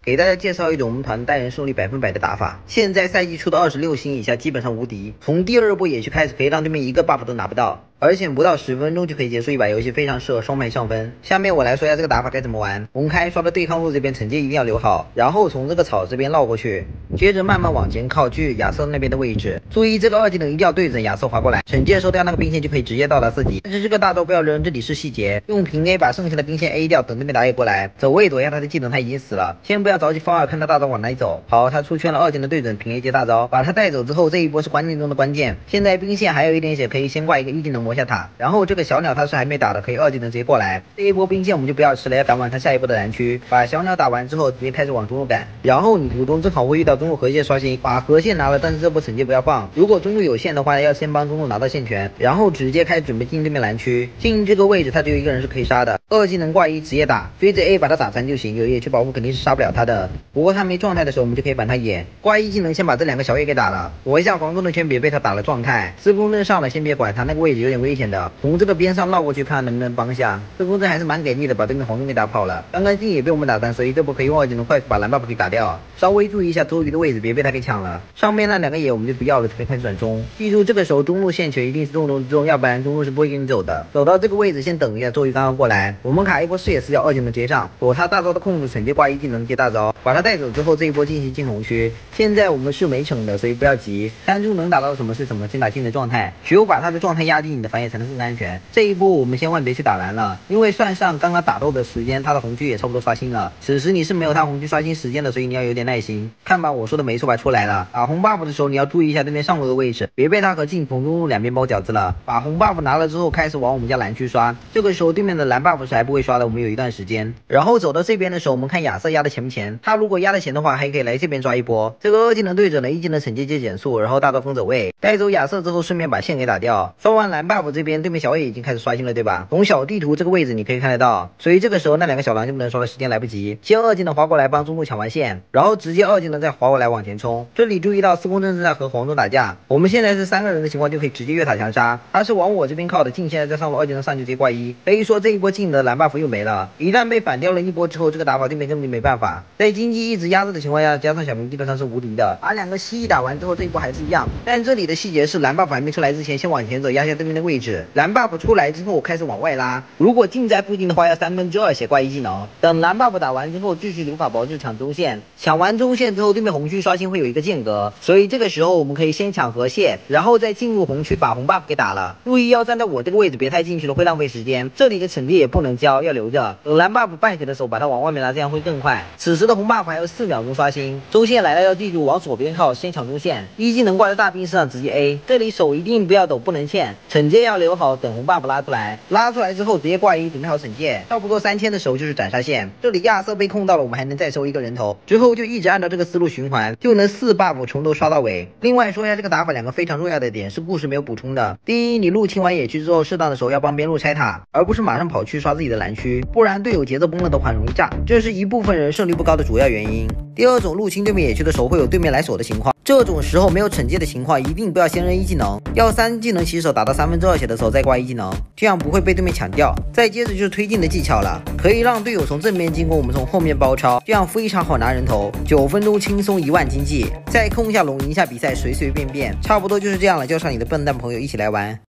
给大家介绍一种我们团单人胜率100%的打法。现在赛季出的26星以下基本上无敌，从第2波野区开始可以让对面一个 buff 都拿不到，而且不到10分钟就可以结束一把游戏，非常适合双排上分。下面我来说一下这个打法该怎么玩。我们开刷的对抗路这边惩戒一定要留好，然后从这个草这边绕过去，接着慢慢往前靠去亚瑟那边的位置，注意这个2技能一定要对准亚瑟滑过来，惩戒收掉那个兵线就可以直接到达自己。但是这个大招不要扔，这里是细节，用平 A 把剩下的兵线 A 掉，等对面打野过来，走位躲一下他的技能，他已经死了，先不要着急放二，看他大招往哪里走。好，他出圈了，2技能对准平 A 接大招，把他带走之后，这一波是关键中的关键。现在兵线还有一点血，可以先挂一个1技能磨下塔，然后这个小鸟他是还没打的，可以2技能直接过来。这一波兵线我们就不要吃了，要赶晚他下一波的蓝区。把小鸟打完之后，直接开始往中路赶，然后你途中正好会遇到中路河蟹刷新，把河蟹拿了，但是这波惩戒不要放。如果中路有线的话，要先帮中路拿到线权，然后直接开始准备进对面蓝区。进这个位置他只有一个人是可以杀的，2技能挂1直接打，追着 A 把他打残就行，有野区保护肯定是杀不了他的。不过他没状态的时候，我们就可以把他野挂1技能先把这2个小野给打了，躲一下黄忠的圈，别被他打了状态。4公阵上了，先别管他，那个位置有点危险的，从这个边上绕过去看能不能帮一下。4公阵还是蛮给力的，把对面黄忠给打跑了。刚刚进也被我们打残，所以这波可以用2技能快速把蓝 buff 给打掉，稍微注意一下多余的位置，别被他给抢了。上面那2个野我们就不要了，准备开始转中。记住这个时候中路线权一定是重中之重，要不然中路是不会给你走的。走到这个位置先等一下，周瑜刚刚过来，我们卡一波视野死角，2技能接上，躲他大招的控制，惩戒挂1技能接大招，把他带走之后，这一波进行进红区。现在我们是没惩的，所以不要急，单中能打到什么是什么，先打进的状态，只有把他的状态压低，你的反野才能更安全。这一波我们千万别去打蓝了，因为算上刚刚打斗的时间，他的红区也差不多刷新了，此时你是没有他红区刷新时间的，所以你要有点耐心。看吧，我说的没错吧，出来了。打红 buff 的时候你要注意一下对面上路的位置，别被他和进从中路两边包饺子了。把红 buff 拿了之后，开始往我们家蓝区刷，这个时候对面的蓝 buff 是还不会刷的，我们有一段时间。然后走到这边的时候，我们看亚瑟压的前不前，他如果压的前的话，还可以来这边抓一波。这个2技能对准了，1技能惩戒接减速，然后大招封走位，带走亚瑟之后，顺便把线给打掉。刷完蓝 buff 这边，对面小野已经开始刷新了，对吧？从小地图这个位置你可以看得到，所以这个时候那2个小狼就不能刷的时间来不及，先2技能滑过来帮中路抢完线，然后直接2技能再滑过来往前冲。这里注意到4公阵正在和黄忠打架，我们现在是3个人的情况就可以直接越塔强杀，他是往我这边靠的，进现在在上路2技能上就直接挂1，可以说这一波进的蓝 buff 又没了。一旦被反掉了一波之后，这个打法对面根本就没办法，在经济一直压制的情况下，加上小明基本上是无敌的。把2个蜥蜴打完之后，这一波还是一样，但这里的细节是蓝 buff 还没出来之前，先往前走压下对面的位置，蓝 buff 出来之后开始往外拉，如果近在附近的话要2/3血挂1技能，等蓝 buff 打完之后继续留法宝就抢中线，抢完中线之后对面红区刷新会有一个间隔，所以这个时候我们可以先抢河蟹，然后再进入红区把红 buff 给打了。注意要站在我这个位置，别太进去了会浪费时间，这里的惩戒也不能交，要留着，等蓝 buff 半血的时候把它往外面拉，这样会更快。此时的红 buff 还有4秒钟刷新，中线来了要记住往左边靠，先抢中线，1技能挂在大兵身上直接 A， 这里手一定不要抖，不能欠，惩戒要留好，等红 buff 拉出来，拉出来之后直接挂1，准备好惩戒，差不多3000的时候就是斩杀线。这里亚瑟被控到了，我们还能再收一个人头，之后就一直按照这个思路循环，就能4 buff 从头刷到尾。另外说一下这个打法2个非常重要的点是故事没有补充的。第一，你路清完野区之后，适当的时候要帮边路拆塔，而不是马上跑去刷自己的蓝区，不然队友节奏崩了的话容易炸，这是一部分人胜率不高的主要原因。第二种，入侵对面野区的时候会有对面来守的情况，这种时候没有惩戒的情况，一定不要先扔1技能，要3技能起手打到2/3血的时候再挂1技能，这样不会被对面抢掉。再接着就是推进的技巧了，可以让队友从正面进攻，我们从后面包抄，这样非常好拿人头，9分钟轻松1万经济，再控一下龙赢一下比赛，随随便便，差不多就是这样了，叫上你的笨蛋朋友一起来玩。